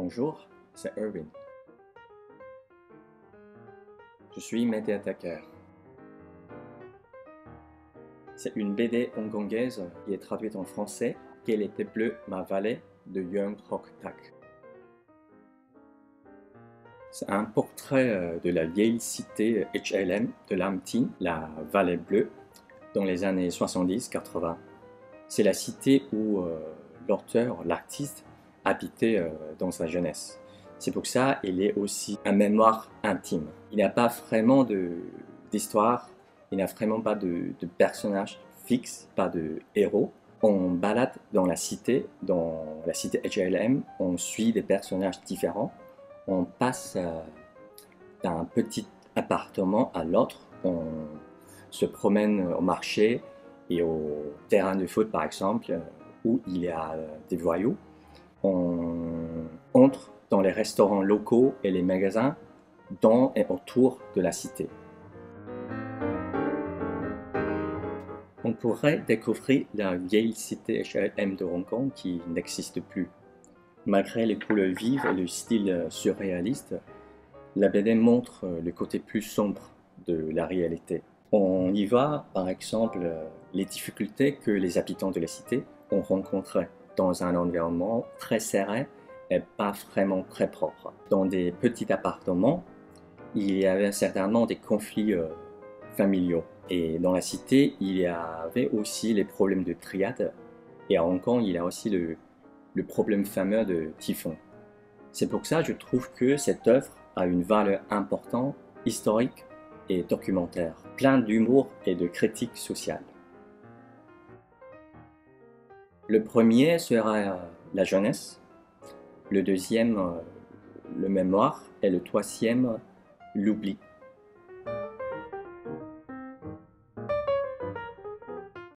Bonjour, c'est Erwin. Je suis médiateur. C'est une BD hongkongaise qui est traduite en français, Quelle était bleue ma vallée de Yeung Hock Tak. C'est un portrait de la vieille cité HLM de Lam Tin, la vallée bleue, dans les années 70-80. C'est la cité où l'auteur, l'artiste, habitait dans sa jeunesse. C'est pour ça qu'il est aussi un mémoire intime. Il n'y a pas vraiment d'histoire, il n'y a vraiment pas de personnage fixe, pas de héros. On balade dans la cité HLM, on suit des personnages différents, on passe d'un petit appartement à l'autre, on se promène au marché et au terrain de foot par exemple, où il y a des voyous. On entre dans les restaurants locaux et les magasins dans et autour de la cité. On pourrait découvrir la vieille cité HLM de Hong Kong qui n'existe plus. Malgré les couleurs vives et le style surréaliste, la BD montre le côté plus sombre de la réalité. On y voit par exemple les difficultés que les habitants de la cité ont rencontrées dans un environnement très serré et pas vraiment très propre. Dans des petits appartements, il y avait certainement des conflits familiaux. Et dans la cité, il y avait aussi les problèmes de triade. Et à Hong Kong, il y a aussi le problème fameux de typhon. C'est pour ça que je trouve que cette œuvre a une valeur importante, historique et documentaire, plein d'humour et de critique sociale. Le premier sera la jeunesse, le deuxième, le mémoire, et le troisième, l'oubli.